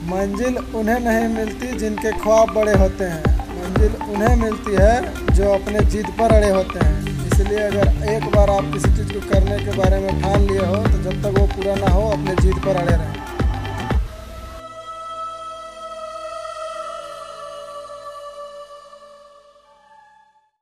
मंजिल उन्हें नहीं मिलती जिनके ख्वाब बड़े होते हैं, मंजिल उन्हें मिलती है जो अपने जिद पर अड़े होते हैं। इसलिए अगर एक बार आप किसी चीज़ को करने के बारे में ठान लिए हो तो जब तक वो पूरा ना हो अपने जिद पर अड़े रहें।